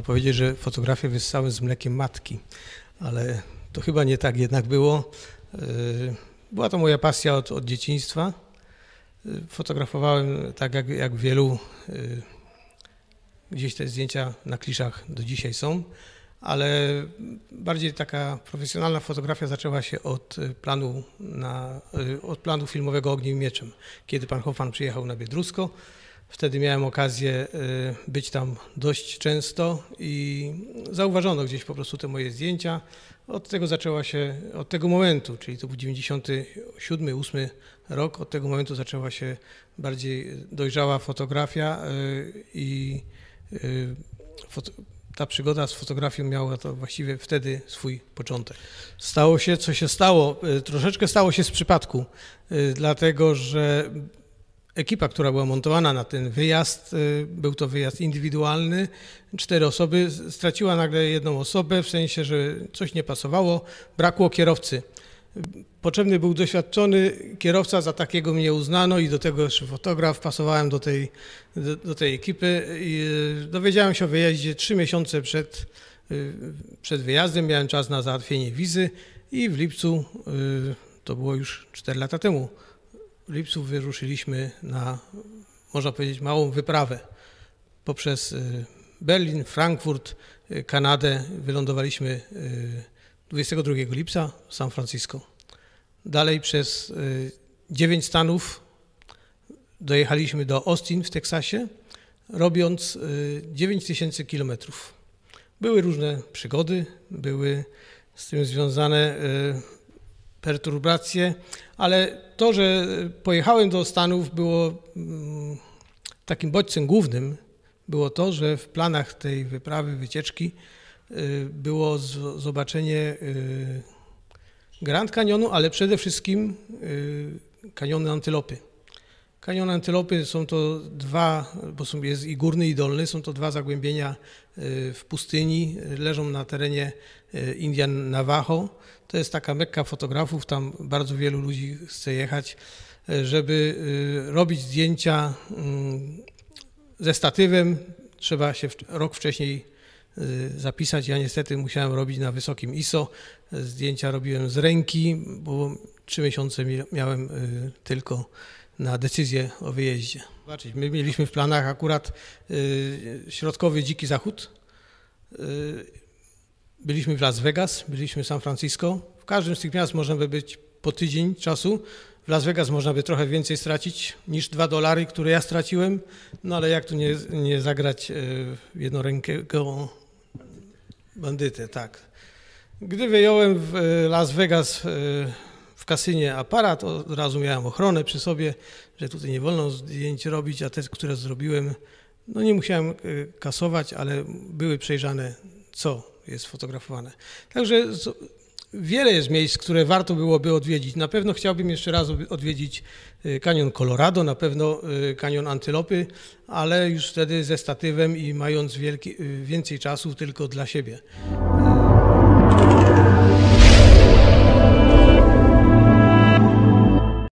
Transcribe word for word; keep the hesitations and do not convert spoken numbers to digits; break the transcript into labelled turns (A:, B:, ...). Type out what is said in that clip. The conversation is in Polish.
A: powiedzieć, że fotografię wyssałem z mlekiem matki, ale to chyba nie tak jednak było. Była to moja pasja od, od dzieciństwa. Fotografowałem tak jak, jak wielu, gdzieś te zdjęcia na kliszach do dzisiaj są, ale bardziej taka profesjonalna fotografia zaczęła się od planu, na, od planu filmowego Ogniem i Mieczem, kiedy pan Hoffman przyjechał na Biedrusko. Wtedy miałem okazję być tam dość często i zauważono gdzieś po prostu te moje zdjęcia. Od tego zaczęła się, od tego momentu, czyli to był dziewięćdziesiąty siódmy, ósmy rok, od tego momentu zaczęła się bardziej dojrzała fotografia i foto, ta przygoda z fotografią miała to właściwie wtedy swój początek. Stało się, co się stało, troszeczkę stało się z przypadku, dlatego że ekipa, która była montowana na ten wyjazd, był to wyjazd indywidualny, cztery osoby, straciła nagle jedną osobę, w sensie, że coś nie pasowało, brakło kierowcy. Potrzebny był doświadczony kierowca, za takiego mnie uznano i do tego jeszcze fotograf, pasowałem do tej, do, do tej ekipy. I dowiedziałem się o wyjeździe trzy miesiące przed, przed wyjazdem, miałem czas na załatwienie wizy i w lipcu, to było już cztery lata temu, w lipcu wyruszyliśmy na, można powiedzieć, małą wyprawę. Poprzez Berlin, Frankfurt, Kanadę wylądowaliśmy dwudziestego drugiego lipca w San Francisco. Dalej przez dziewięć stanów dojechaliśmy do Austin w Teksasie, robiąc dziewięć tysięcy kilometrów. Były różne przygody, były z tym związane perturbacje, ale to, że pojechałem do Stanów, było takim bodźcem głównym, było to, że w planach tej wyprawy, wycieczki było zobaczenie Grand Canyonu, ale przede wszystkim kanionu Antylopy. Kanion Antylopy są to dwa, bo są, jest i górny i dolny, są to dwa zagłębienia w pustyni, leżą na terenie Indian Navajo. To jest taka mekka fotografów, tam bardzo wielu ludzi chce jechać, żeby robić zdjęcia ze statywem. Trzeba się rok wcześniej zapisać. Ja niestety musiałem robić na wysokim I S O. Zdjęcia robiłem z ręki, bo trzy miesiące miałem tylko na decyzję o wyjeździe. Zobaczyć, my mieliśmy w planach akurat środkowy Dziki Zachód. Byliśmy w Las Vegas, byliśmy w San Francisco. W każdym z tych miast można by być po tydzień czasu. W Las Vegas można by trochę więcej stracić niż dwa dolary, które ja straciłem. No ale jak tu nie, nie zagrać w jednorękiego bandytę, tak. Gdy wyjąłem w Las Vegas w kasynie aparat, od razu miałem ochronę przy sobie, że tutaj nie wolno zdjęć robić, a te, które zrobiłem, no nie musiałem kasować, ale były przejrzane, co jest fotografowane. Także wiele jest miejsc, które warto byłoby odwiedzić. Na pewno chciałbym jeszcze raz odwiedzić kanion Colorado, na pewno kanion Antylopy, ale już wtedy ze statywem i mając wielki, więcej czasu tylko dla siebie.